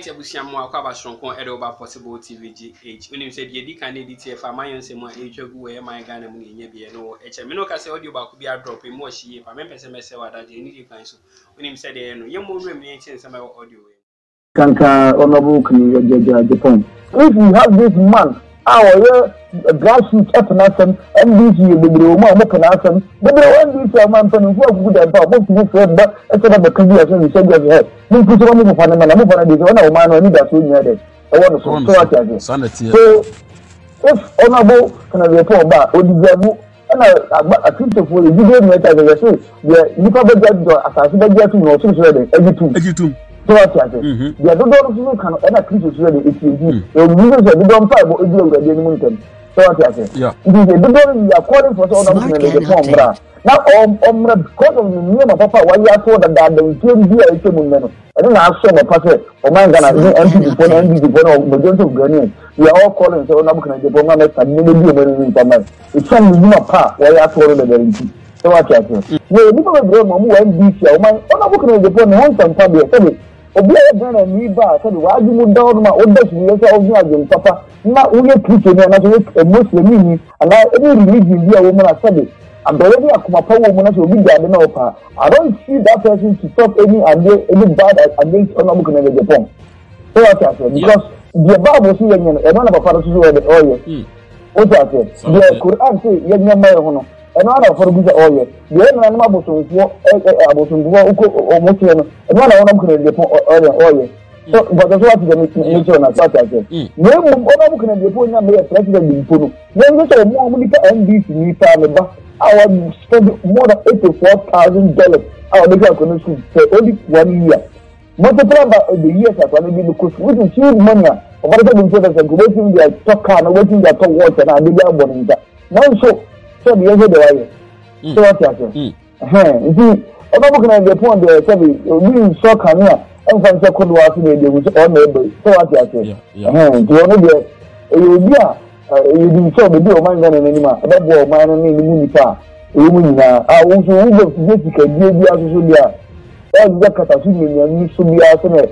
right abusia mo akwa shronkon edoba possible tvgh unim said ye di kan DTF amayon se mo ehwegu we my Ghana mu nye bie no eche me no ka se audio ba ko bia drop mo hie pa me pese me se wada je ni di kan so unim said ye no ye mo rem ni chen se my audio we Kanka honorable Ken Agyapong. If you have this man our grassroots ethnosem NDC Guru mo penasem but the NDC man pen for good and power most move for but instead of the career so we say just head we put on mo fana na mo fana dey one man no need that so near there I want to so if honorable Ken Agyapong ba odizabu na a crypto for the video matter they say the nipa be judge asase be judge no so so dey egitum so what you say the don't know can na crypto so dey ETG you use the don't fight but you go dey ni ntem so what you say yeah it is the don't you are calling for so honorable Ken Agyapong now because of the name of papa why you are told that the team here is mun no and then I saw my pastor o man Ghana NDC for majority of Ghanaians we are all calling so honorable Ken Agyapong na make me be o man it's some new pa why you are told that there is so what you say we people be mo NDC o man honorable Ken Agyapong no want some time say obi e Ghana ni ba say wa aju mu down ma o dash ni say o ni ajun papa na wo ye Christian na so Muslim ni and any religion bi a wo na say I'm already a kumapawo muna so be there na opa. I don't see that person to stop any bad against honorable Ken Agyapong. So what I say because the Bible say yen e no na papa so oye. What I say the Quran say yen mai hono. E no na for good oye. The na na abosonfo uko omotie no. E no na honorable Ken Agyapong oye. So but that's what the mission na what I say. No honorable Ken Agyapong na me president bi pono. Yen so mo amulika NDC ni ta me ba I would spend more than $84,000. Our legal connection for only 1 year. Multiply by the years that I mean because we can choose money. About the insurance and waiting their stock car and waiting their top water and they are born that. Now so the other way. So what I say? You see, I'm not going to point the service. We saw Kenya and from the cold water they was all neighbors. So what I say? You know the you didn't show the deal man anymore. That boy man and the Munipa. I also Jessica gave Asulia. All the Catasunia needs to be asked.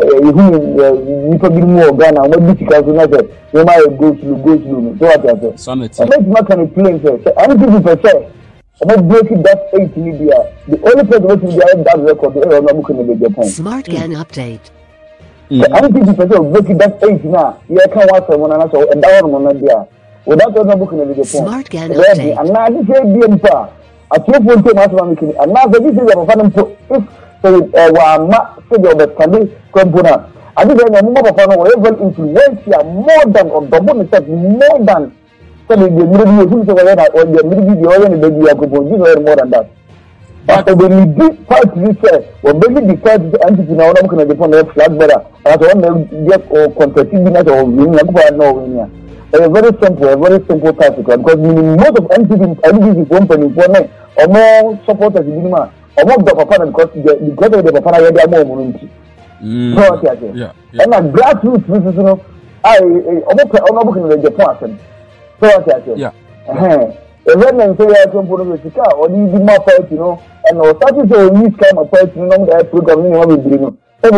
You probably more Ghana, what difficult to matter. You might go to so what I say. I make my kind of plane. I don't think you say about breaking that 8 media. The only person who can that record is honorable Ken Agyapong. Smart Gun update. I don't think you breaking that 8 now. You can't watch someone and so and that one there. Without honorable Ken Agyapong. Smart Gun update. And now this is being far. I can't put too much money. And now this is a fan if so not say the Sunday component. I think the number of whatever influence more than or double more than so the middle who say or the middle the oil and the baby are more than that. But when you did part research, or maybe the part entity now Ken Agyapong flag better, and one get or competitiveness or winning. A very simple task because most of NDC company for me or more supporters in minimum or more the papa because the papa they are more money. So what I say? And a grassroots business, you know, I almost Ken Agyapong. So what I say? Yeah. When I say I come for the car or you do more fight, you know, and I started to use kind of fight, you know, that program, you know, we bring.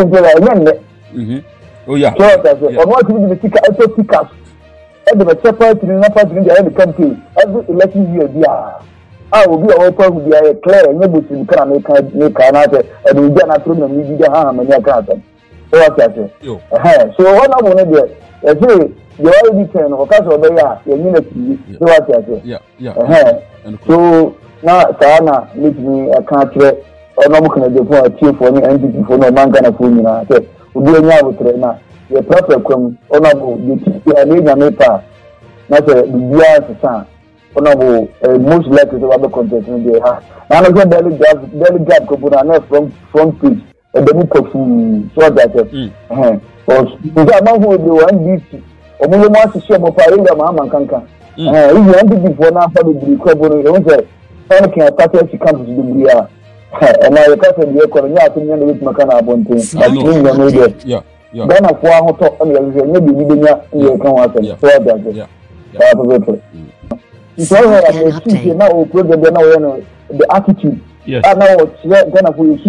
Oh yeah. So what I say? Or what you do the ticker, I took tickers. And the separate in the campaign every election year. I will be open with the clear and able to make another and we get a problem with the harm and your carton. So what I say? So what I want to do, I say, you already turn or cast over there, your unity. So what I say? Yeah. So now, Sana, meet me a country or no Ken Agyapong a chief for me entity for no man can afford me. I said, we'll be a trainer. The proper honorable the America not the son honorable most likely to have a contest in the house. Now again daily gap component from front page and the book of so that because the amount who be one DC or more to share more paringa mama kanka. If you want to be for now for the component say I can attack she comes to the Bria and I cut the economy I think with Makana Bonte. Yeah. Ghana for our talk and maybe we didn't come out and so that. It's all right. Now, the attitude Yes. I know Ghana for you,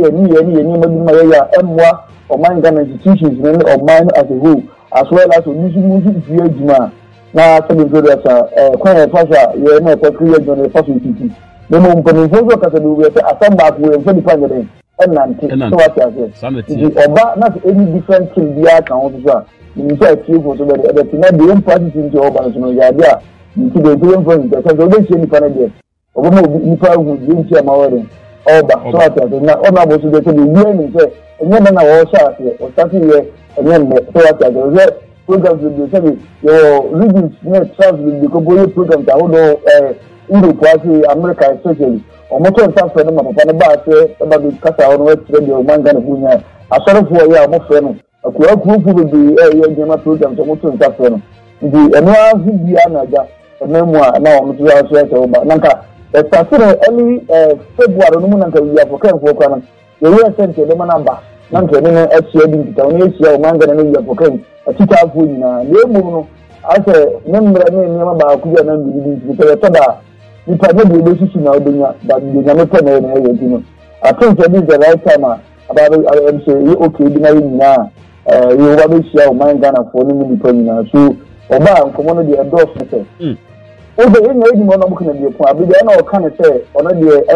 Maria, Emwa, or mine Ghana institutions, or mine as a whole, as well as music Jima. Now, something good as a quiet passer, you know, for 3 years on the facility. The moment when you go to the some back with 20 and so what I said. Oba, not any different thing, the account as well. You say, you go to the not practice into Oba, so yeah, you see the doing for the don't see any Canadian. Oba, you probably didn't see my wedding. Oba, so I said, not honorable to the year, say, and then I was shot here, or something here, and then so I said, programs will be saying, your regions, trust will be composed programs, I don't know, Europe, America, especially. Or motor and transfer them up on the bar, about the Casa on West Radio, Mangana Bunya, a sort of 4 year more friend, a group will be a Yama program to motor and transfer. The annual Vidiana, a memoir now on the outside of Nanka. It's a early February, Munanka, we are for Ken. The real center, the Manamba, Nanka, HCD, Asia, Mangana, we are for Ken, a teacher of Wina, Yemuno, as a member of Yamaba, Kuya, and the you can not be able to know that you never tell me. I think that is the right time about I am saying, okay, now, you always share my Ghana for me, so, Oba, community endorsement. Over in the one of the point, but then all kind of say, on the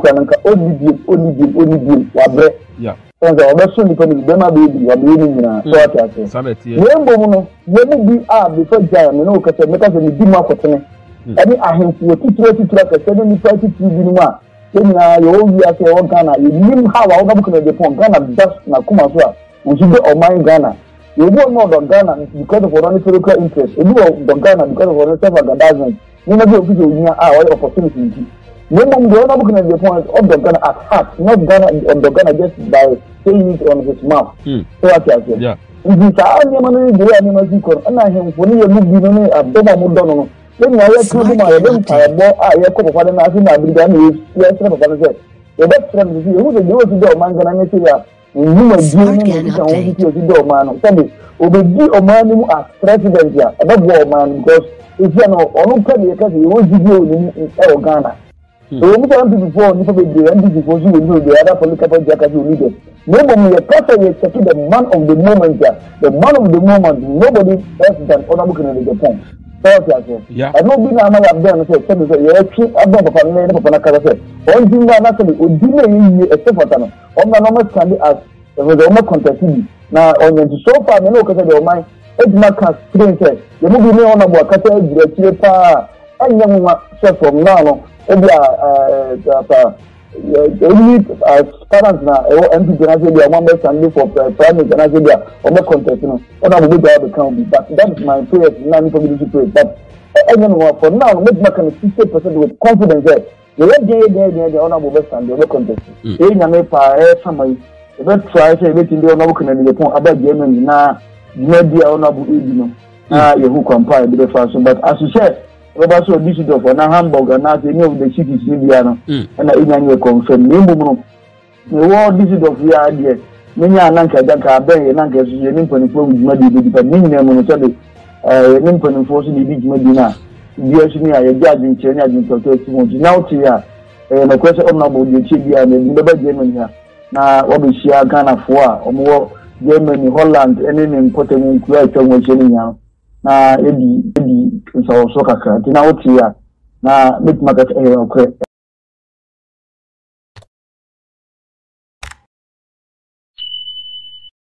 empty only deal, yeah. And the other soon becoming Dema baby, I'm reading so I say. Remember, be before Jam, because I make us a dimmer for me. Any I have 40 trucks, 70 Binuma. Then you all say, oh, Ghana, you knew how I was going to depend Ghana just Nakumaswa, which is the Oman Ghana. You won't know the Ghana because of our political interest. You know the Ghana because of our self-aggrandizement. You never do our opportunity. No one will not looking at the point of the Ghana at heart, not Ghana on the Ghana just by saying it on his mouth. So I say, yeah. If you are only the animals, and I have when you move a Boma Mudono. Then I have to do my own time. I have come upon an asking my brigade. Yes, the best friend is who the US door man and Nigeria. You must be a man. Somebody will be a man who as president here, above war man, because if you know, on because you will give you in Ghana. So we can't do before you probably the NDC Guru will know the other political jackets you need it. Nobody a person is taking the man of the moment here. The man of the moment, nobody else than honorable in the point. Yeah. I don't think I'm not done. I said, I'm not a family of Panaka. One thing that naturally would delay a separate. On the normal can be as the normal contesting. Now, on the so far, no because of your mind, it's not constrained. You move me on about Catholic, the Chipa, and young one from now. Only parents now, MP Nigeria, one best and for prime Nigeria, or more contest, you know, and I will be there to count. But that's my prayer, not for me to pray. But for now, make my kind of 60% with confidence that the red honorable best and the other contest. In a pair, somebody, let's try to make in the honorable Canadian about Germany now, maybe honorable, you know, you who compare with the fashion. But as you said, Robert so this is for na Hamburg and not any of the cities in Indiana and I confirm. No, this is of the idea. Many are not a bay and Anchors, you nimp and force Madi, but minimum on Sunday, nimp and force the beach Medina. Yes, me, I judge in China in testimony. Now, Tia, and a question honorable, the Chibia and the Germany here. Now, what is she Ghana for or more Germany, Holland, and any important question was anyhow. Na edi so kakra tina wotia na make market okay